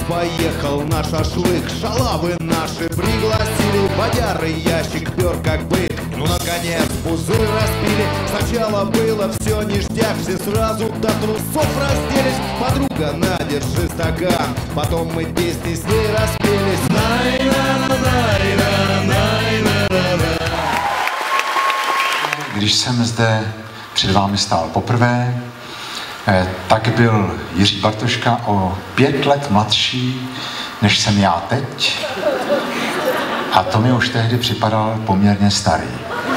поехал на шашлык. Шалавы наши пригласили, бодяры ящик пер как бы. Ну, наконец, пузырь распили. Сначала было все ништяк, все сразу до трусов разделись. Подруга, на, держи стакан. Потом мы песни с ней распелись. Když jsem zde před vámi stál poprvé, tak byl Jiří Bartoška o 5 let mladší, než jsem já teď. A to mi už tehdy připadal poměrně starý.